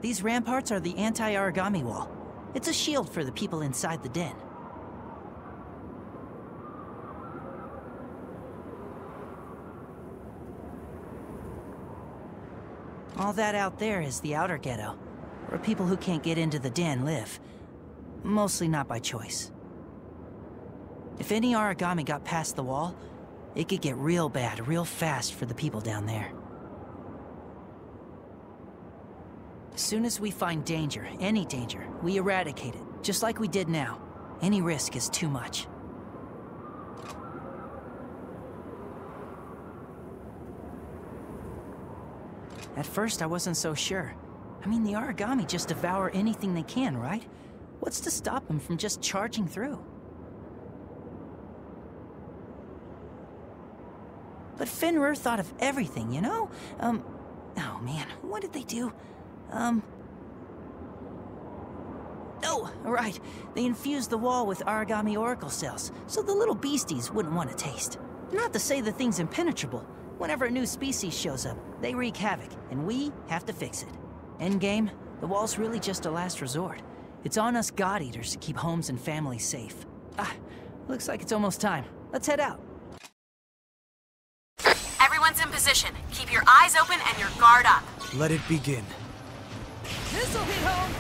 These ramparts are the anti-origami wall. It's a shield for the people inside the den. All that out there is the outer ghetto, where people who can't get into the den live. Mostly not by choice. If any origami got past the wall, it could get real bad real fast for the people down there. As soon as we find danger, any danger, we eradicate it, just like we did now. Any risk is too much. At first, I wasn't so sure. I mean, the origami just devour anything they can, right? What's to stop them from just charging through? But Fenrir thought of everything, you know? Oh man, what did they do? Oh, right. They infused the wall with origami oracle cells, so the little beasties wouldn't want to taste. Not to say the thing's impenetrable. Whenever a new species shows up, they wreak havoc, and we have to fix it. Endgame, the wall's really just a last resort. It's on us God-eaters to keep homes and families safe. Looks like it's almost time. Let's head out. Everyone's in position. Keep your eyes open and your guard up. Let it begin. This'll hit home!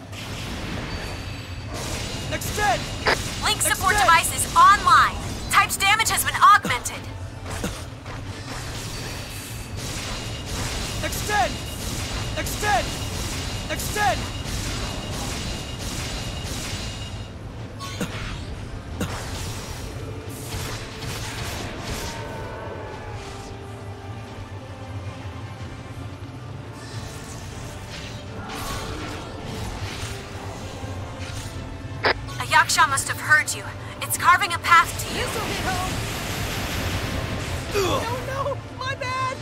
Extend! Link support device is online. Type's damage has been augmented. Extend! Extend! Extend! A Yaksha must have heard you. It's carving a path to you. This'll hit home! No, my bad!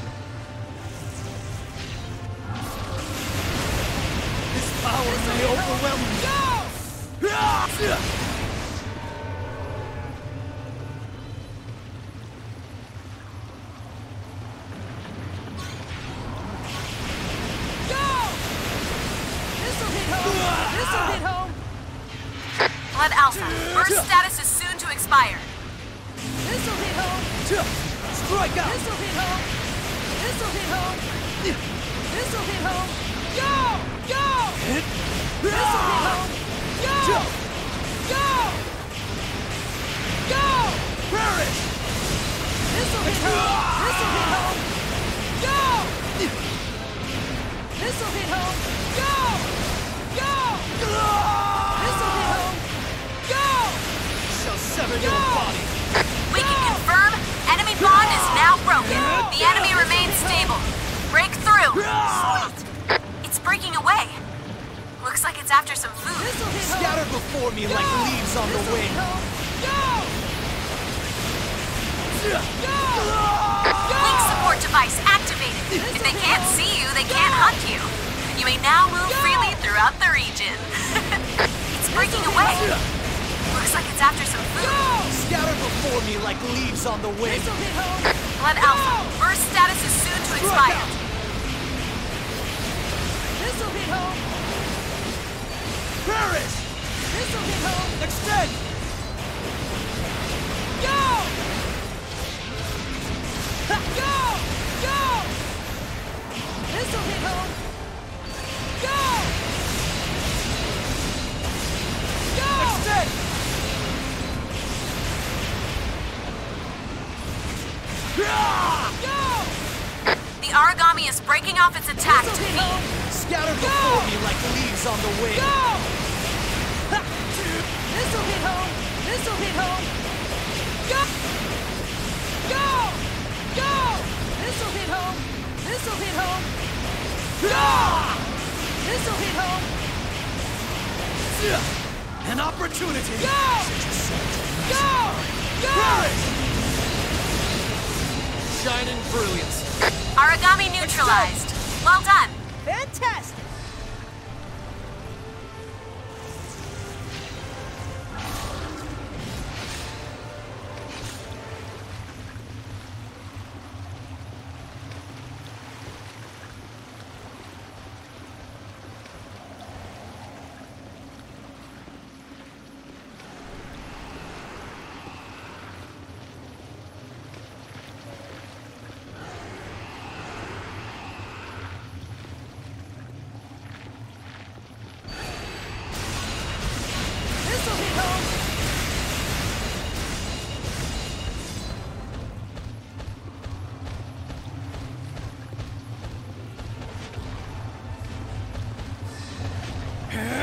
This power may overwhelm me. Go! This'll hit home! This'll hit home! Blood Alpha, burst status is soon to expire. This'll hit home! Strike out! This'll hit home! This'll hit home! This'll hit home! Go! Go! This'll hit home! Go! Go! Go! Perish! This'll hit home! This'll hit home! Go! This'll hit home! Go! Go! This'll hit home! Go! Shall sever your body! We can confirm enemy bond is now broken. The enemy remains stable. Break through. Sweet. It's breaking away. Looks like it's after some food. This'll hit home! Scatter before me like leaves on the This'll wind. hit home! Go! Link support device activated. If they can't see you, they can't hunt you. You may now move freely throughout the region. It's breaking away. Looks like it's after some food. Scatter before me like leaves on the wind. This'll hit home! Blood Alpha, burst status is soon to expire. This'll hit home! Perish! This'll hit home! Extend! Go! Go! Go! This'll hit home! Go! Go! Extend! Go! The origami is breaking off its attack to This'll hit feed. home! Scatter before me like leaves on the wind. Go! This'll hit home! This'll hit home! Go! Go! Go! This'll hit home! This'll hit home! Go! This'll hit home! An opportunity! Go! Go! Go! Shine in brilliance. Origami neutralized. Well done. Fantastic!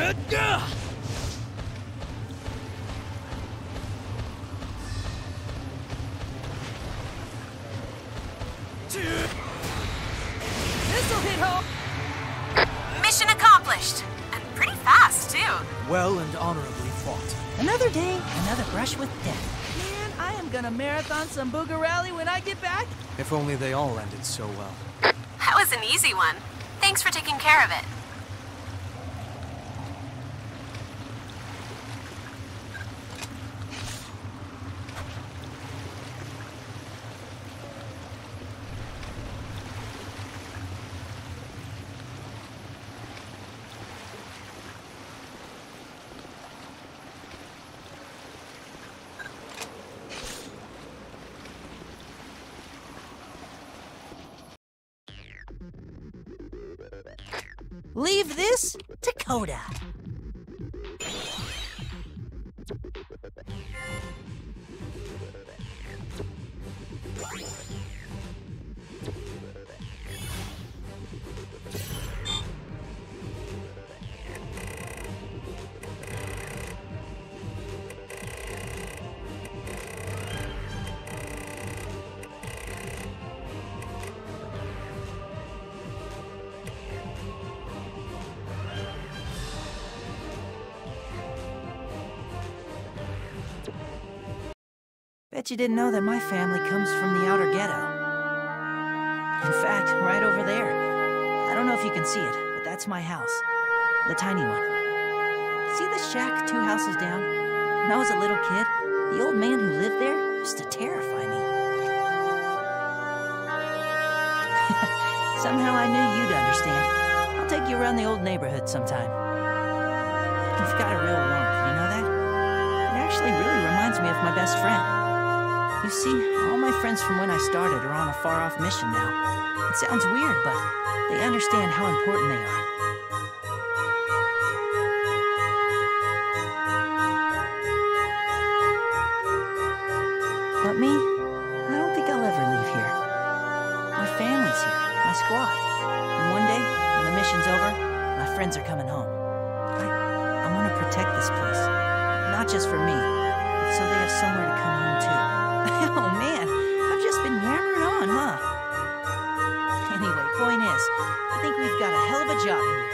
This'll hit home. Mission accomplished. And pretty fast, too. Well and honorably fought. Another day, another brush with death. Man, I am gonna marathon some Booger Rally when I get back. If only they all ended so well. That was an easy one. Thanks for taking care of it. Leave this to Coda. Bet you didn't know that my family comes from the outer ghetto. In fact, right over there. I don't know if you can see it, but that's my house. The tiny one. See the shack 2 houses down? When I was a little kid, the old man who lived there used to terrify me. Somehow I knew you'd understand. I'll take you around the old neighborhood sometime. You've got a real warmth, you know that? It actually really reminds me of my best friend. You see, all my friends from when I started are on a far-off mission now. It sounds weird, but they understand how important they are. But me, I don't think I'll ever leave here. My family's here, my squad. And one day, when the mission's over, my friends are coming home. I want to protect this place. Not just for me, but so they have somewhere to come home to. Oh man, I've just been yammering on, huh? Anyway, point is, I think we've got a hell of a job here.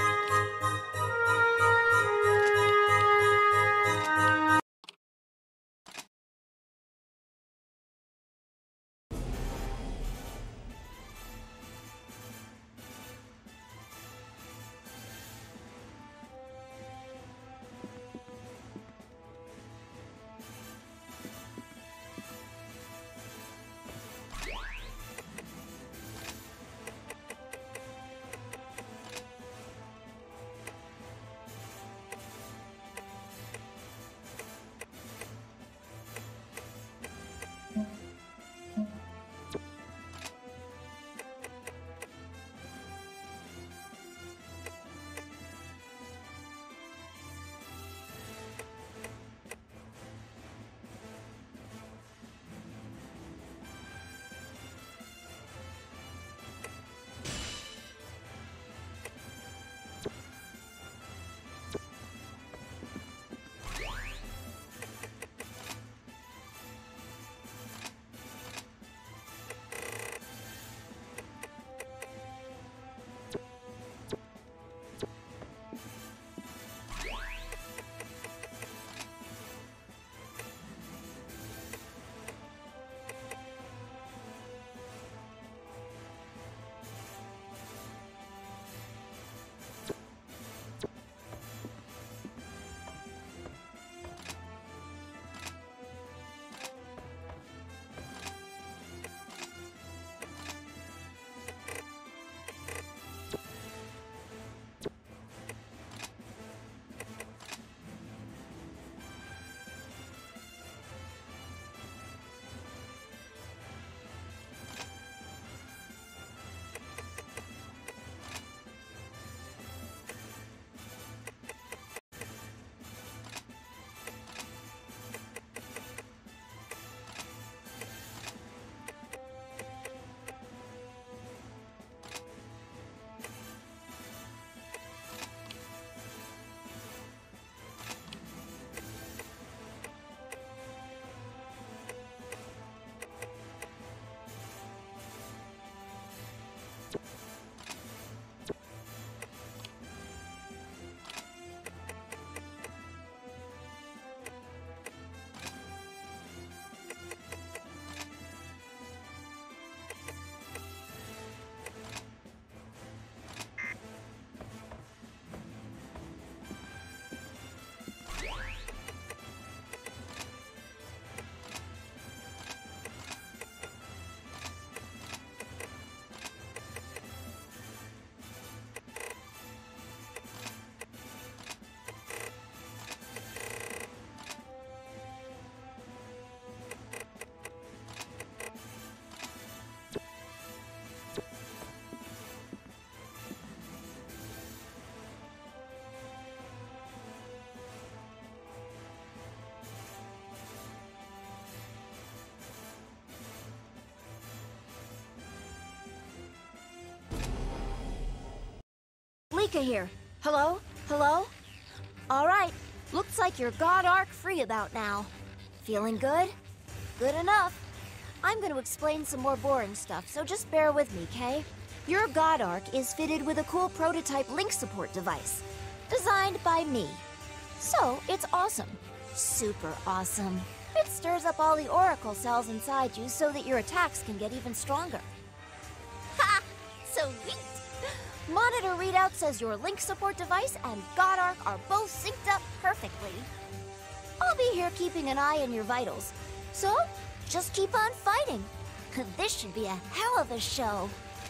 Yecca here. Hello? Hello? Alright, looks like you're God Arc free about now. Feeling good? Good enough. I'm gonna explain some more boring stuff, so just bear with me, Kay? Your God Arc is fitted with a cool prototype link support device, designed by me. So, it's awesome. Super awesome. It stirs up all the Oracle cells inside you so that your attacks can get even stronger. Ha! Sweet! Monitor readout says your link support device and God Arc are both synced up perfectly. I'll be here keeping an eye on your vitals. So, just keep on fighting. This should be a hell of a show.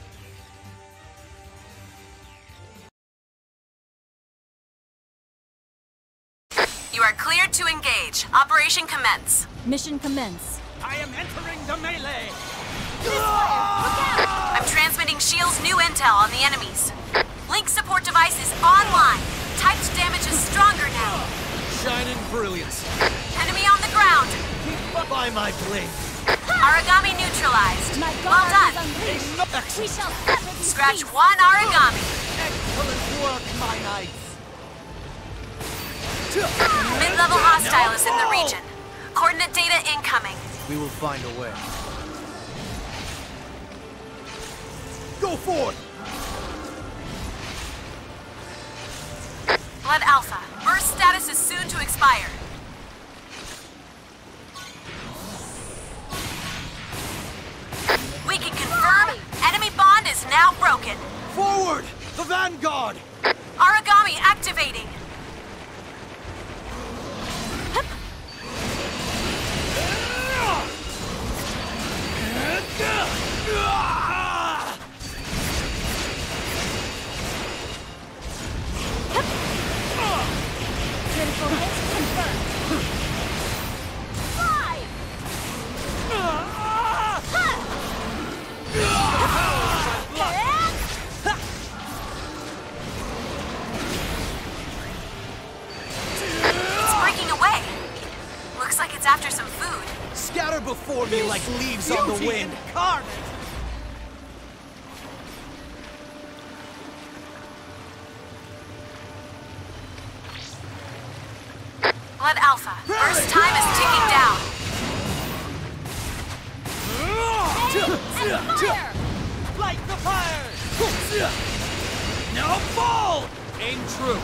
You are cleared to engage. Operation commence. Mission commence. I am entering the melee! I'm transmitting Shield's new intel on the enemies. Link support device is online. Typed damage is stronger now. Shine in brilliance. Enemy on the ground. By my blade. Origami neutralized. My Well God done. is unleashed. We Excellent. shall sever these Scratch beasts. one origami. Excellent work, my knights. Mid-level hostile is in the region. Coordinate data incoming. We will find a way. Go forward! Blood Alpha. Burst status is soon to expire. We can confirm enemy bond is now broken. Forward! The vanguard! Origami activating. Critical hit confirmed. Fly! It's breaking away. Looks like it's after some food. Scatter before me like leaves on the wind. Incarnate. Blood Alpha. Burst time is ticking down. Light the fire! Now fall! Aim true.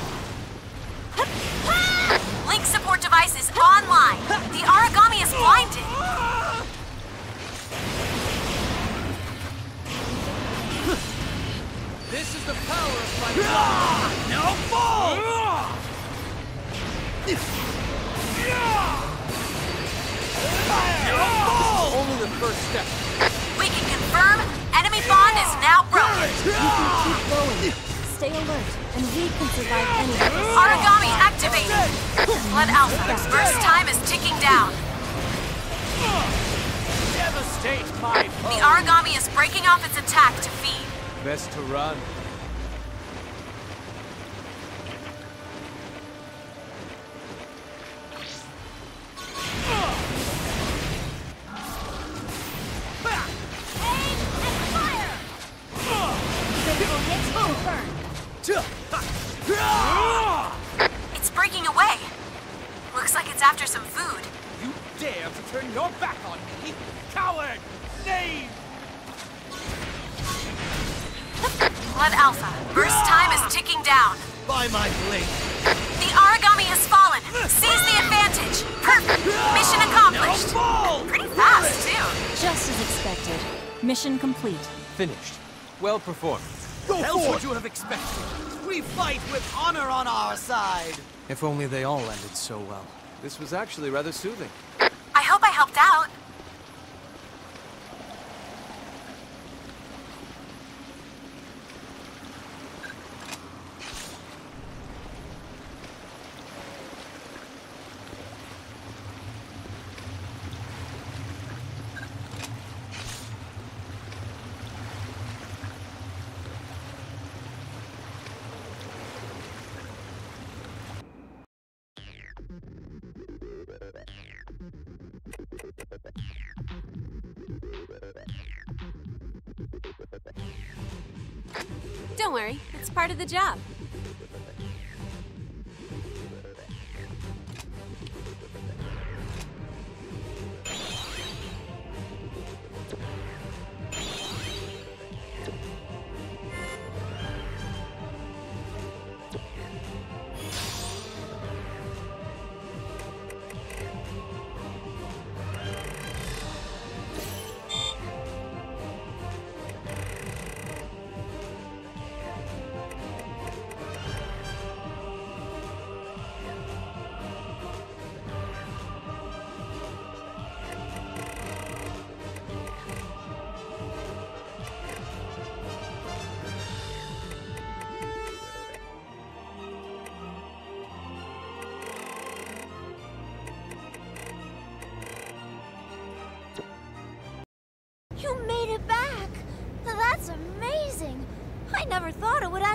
Link support device is online. The origami is blinded. This is the power of my now fall! Now fall! Only the first step. We can confirm enemy bond is now broken. You can keep going. Stay alert, and we can survive anything. Origami activated. Blood Alpha. Burst time is ticking down. Devastate my foe. The origami is breaking off its attack to feed. Best to run. Critical hit confirmed. It's breaking away. Looks like it's after some food. You dare to turn your back on me? Coward! Knave! Blood Alpha. Burst time is ticking down. By my blade. The origami has fallen. Seize the advantage. Perfect. Mission accomplished. Fall! Pretty fast, too. Just as expected. Mission complete. Finished. Well performed. Go else would you have expected? We fight with honor on our side. If only they all ended so well. This was actually rather soothing. I hope I helped out. Don't worry, it's part of the job.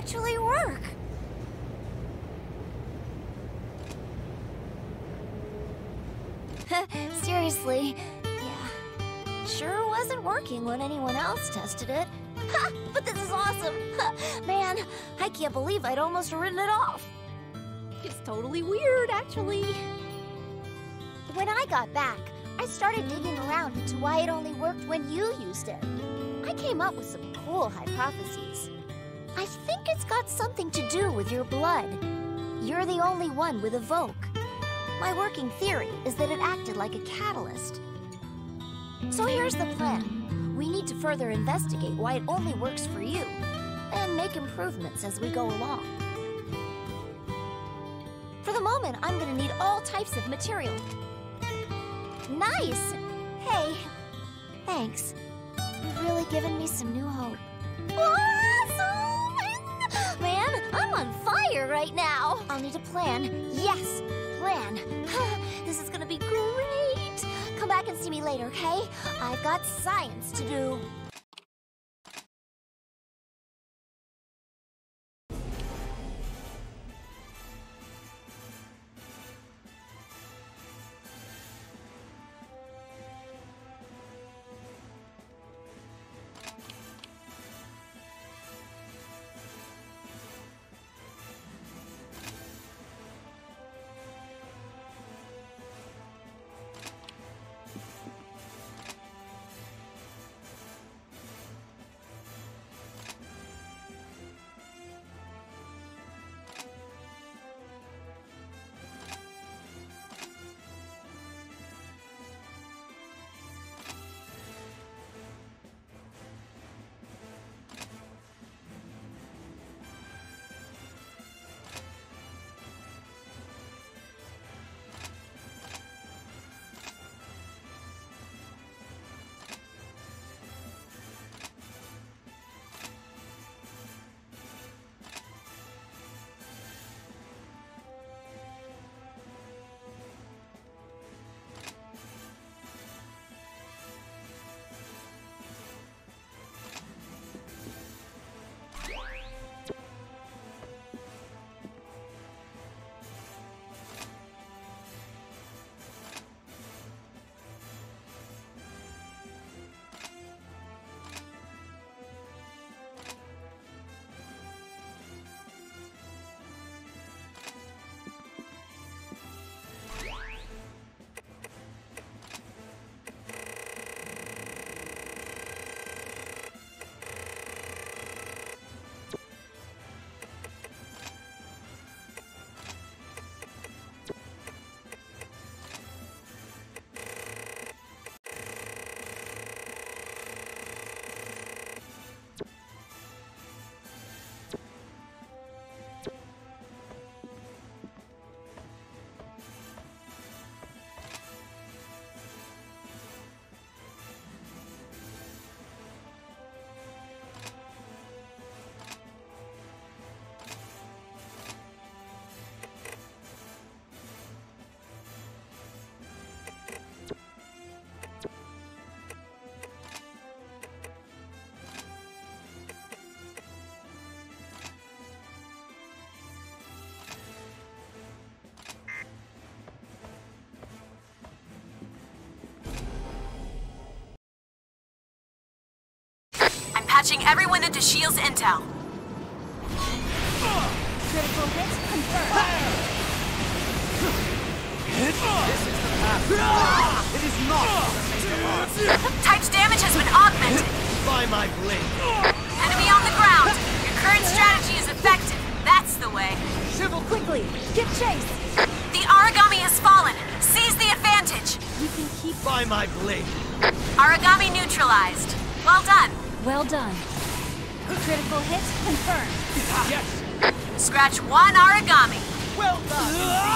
actually work. Seriously, yeah. Sure wasn't working when anyone else tested it. Ha! But this is awesome! Man, I can't believe I'd almost written it off. It's totally weird, actually. When I got back, I started digging around into why it only worked when you used it. I came up with some cool hypotheses. I think it's got something to do with your blood. You're the only one with Evoke. My working theory is that it acted like a catalyst. So here's the plan. We need to further investigate why it only works for you, and make improvements as we go along. For the moment, I'm gonna need all types of material. Nice! Hey, thanks. You've really given me some new hope. Awesome! Man, I'm on fire right now! I'll need a plan. Yes, plan. This is gonna be great! Come back and see me later, okay? I've got science to do. Patching everyone into Shield's intel. Critical hit confirmed. This is the path. It is not. Type's damage has been augmented. By my blade. Enemy on the ground. Your current strategy is effective. That's the way. Quickly, give chase. The origami has fallen. Seize the advantage. You can keep. By my blade. Origami neutralized. Well done. Well done. Critical hit confirmed. Yes. Scratch one origami. Well done.